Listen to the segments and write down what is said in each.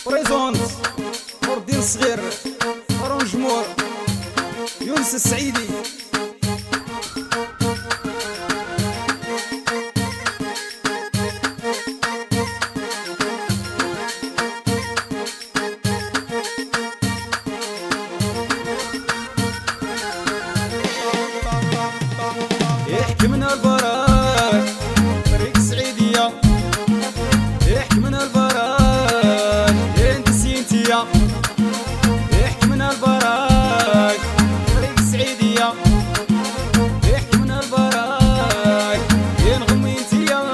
بريزونت نور الدين الصغير أرونجمور يونس السعيدي. يحكي من البراك فريق السعيدية، يحكي من البراك انت سينتيا، يحكي من البراك فريق السعيدية، يحكي من البراك ينغم انتيا.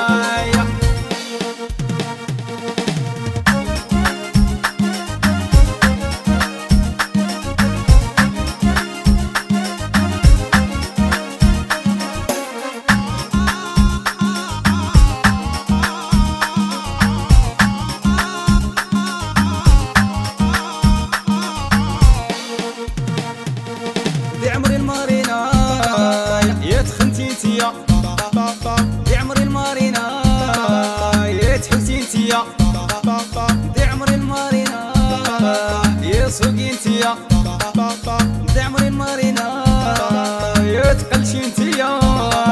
دي عمري المارينا يا تخنتي انتيا، دي عمري المارينا يا تحسي انتيا، دي عمري المارينا يا سوقي انتيا، دي عمري المارينا يا تقلشي انتيا.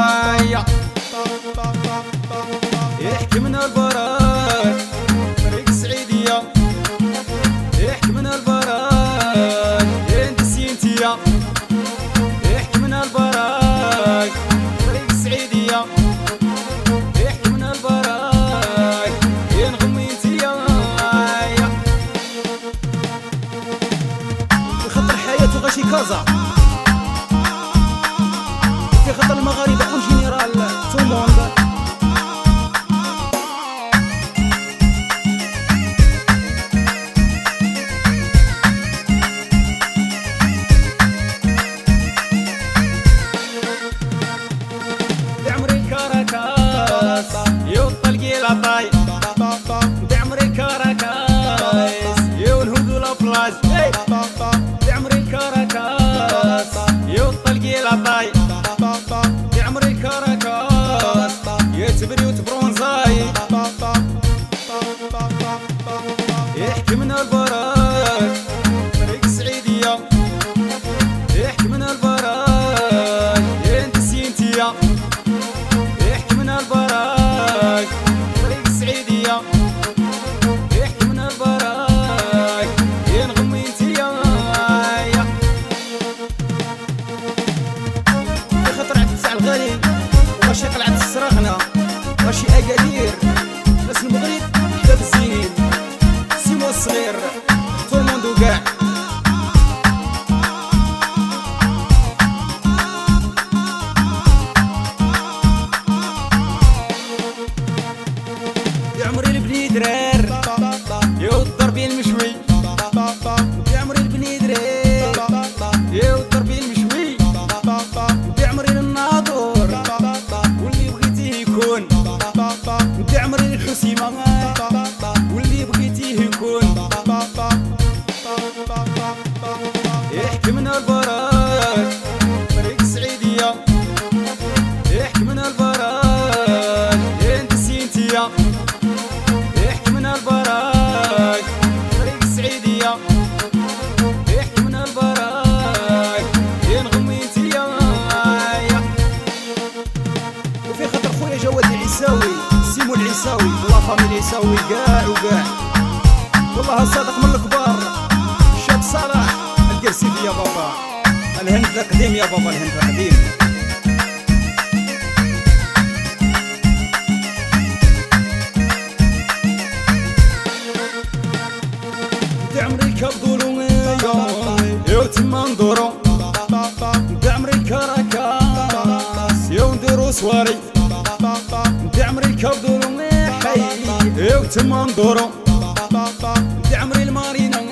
يحكي من البراك فريق السعيدية، يحكي من البراك انت سينتيا، يحكي من البراك فريق السعيدية، يحكي من البراك ينغم انتيا. في خط الحياة غاشي كازا، في خط المغاربة اون جينيرال تو موند. دي عمري كاراكاس يو الطلقي العطاي، دي عمري كاراكاس يو الهدو لابلاج، دي عمري كاراكاس يو الطلقي العطاي، دي عمري كاراكاس يا تبري وتبرونزاي. يحكي من البراك فريق السعيدية، يحكي من البراك انت سينتيا، يحكي من البراك فريق السعيدية، يحكي من البراك ينغم انتيا. في خطر عبد الساع الغالي وماشي قلعة السراغنة ماشي أكادير ناس المغرب حباب الزين سيمو الصغير تو الموندو كاع. يا عمري البني درار يا الضربي المشوي، يا عمري البني درار يا الضربي المشوي، يا عمري الناظور واللي بغيتيه يكون، يا عمري الحسيمة واللي بغيتيه يكون. يحكي من البراك فريق السعيدية، يحكي من البراك انت سينتيا، يحكي من البراك فريق السعيدية، يحكي من البراك ينغم انتيا. وفي خاطر خويا جواد العيساوي سيمو العيساوي والله فاميلي العيساوي كاع وكاع، والله الصادق من الكبار الشاب صالح القرسيفي يا بابا، الهند القديم يا بابا، الهند القديم. دي عمري كابدولو يو تما ندورو، دي عمري كاراكاس يو نديرو سواري، دي عمري كابدولو حي يو تما ندورو، دي عمري المارينا